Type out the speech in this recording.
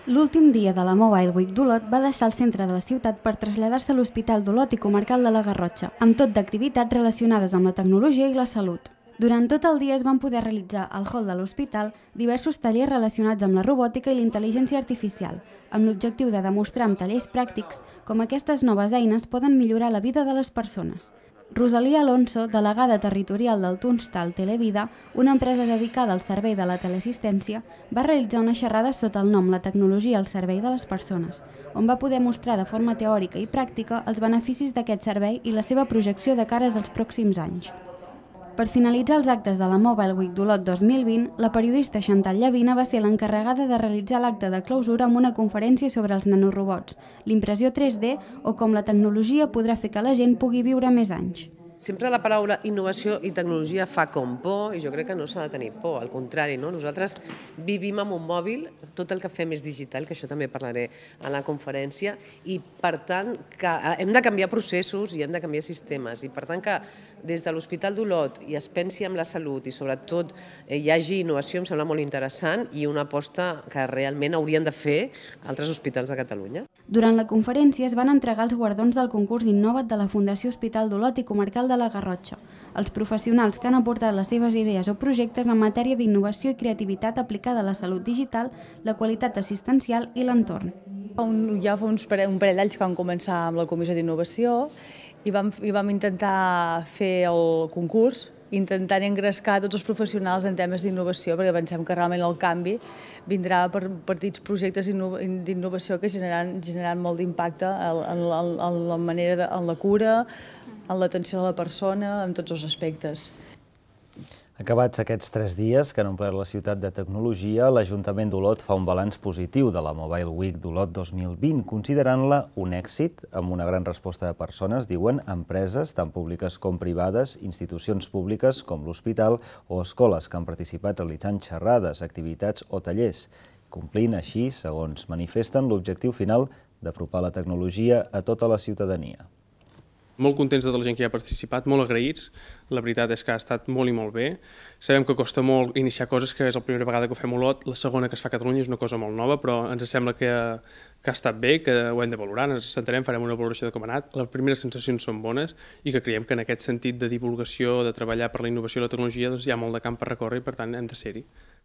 L'últim dia de la Mobile Week d'Olot va deixar el centre de la ciutat per traslladar-se a l'Hospital d'Olot i Comarcal de la Garrotxa, amb tot d'activitats relacionades amb la tecnologia i la salut. Durant tot el dia es van poder realitzar al hall de l'hospital diversos tallers relacionats amb la robòtica i la intel·ligència artificial, amb l'objectiu de demostrar amb tallers pràctics com aquestes noves eines poden millorar la vida de les persones. Rosalía Alonso, delegada territorial del Tunstall Televida, una empresa dedicada al servei de la teleassistència, va realitzar una xerrada sota el nom La tecnologia al servei de les persones, on va poder mostrar de forma teòrica i pràctica els beneficis d'aquest servei i la seva projecció de cares als pròxims anys. Per finalitzar els actes de la Mobile Week d'Olot 2020, la periodista Chantal Llavina va ser l'encarregada de realitzar l'acte de clausura amb una conferència sobre els nanorobots, l'impressió 3D o com la tecnologia podrà fer que la gent pugui viure més anys. Sempre la paraula innovació i tecnologia fa com por i jo crec que no s'ha de tenir por, al contrari, no? Nosaltres vivim amb un mòbil, tot el que fem és digital, que això també parlaré a la conferència, i per tant que hem de canviar processos i hem de canviar sistemes, i per tant que des de l'Hospital d'Olot i es pensi en la salut i sobretot hi hagi innovació em sembla molt interessant i una aposta que realment haurien de fer altres hospitals de Catalunya. Durant la conferència es van entregar els guardons del concurs Innova't de la Fundació Hospital d'Olot i Comarcal de la Garrotxa, els professionals que han aportat les seves idees o projectes en matèria d'innovació i creativitat aplicada a la salut digital, la qualitat assistencial i l'entorn. Ja fa un parell d'anys que vam començar amb la Comissió d'Innovació i vam intentar fer el concurs, intentant engrescar tots els professionals en temes d'innovació, perquè pensem que realment el canvi vindrà per petits projectes d'innovació que generaran molt d'impacte en la cura, en l'atenció de la persona, en tots els aspectes. Acabats aquests 3 dies que han omplert la ciutat de tecnologia, l'Ajuntament d'Olot fa un balanç positiu de la Mobile Week d'Olot 2020, considerant-la un èxit amb una gran resposta de persones, diuen, empreses, tant públiques com privades, institucions públiques com l'hospital o escoles que han participat realitzant xerrades, activitats o tallers, complint així, segons manifesten, l'objectiu final d'apropar la tecnologia a tota la ciutadania. Molt contents de tota la gent que hi ha participat, molt agraïts. La veritat és que ha estat molt i molt bé. Sabem que costa molt iniciar coses, que és la primera vegada que ho fem a Olot, la segona que es fa a Catalunya és una cosa molt nova, però ens sembla que ha estat bé, que ho hem de valorar, ens sentarem, farem una valoració de com ha anat. Les primeres sensacions són bones i que creiem que en aquest sentit de divulgació, de treballar per la innovació i la tecnologia, doncs hi ha molt de camp per recórrer i per tant hem de ser-hi.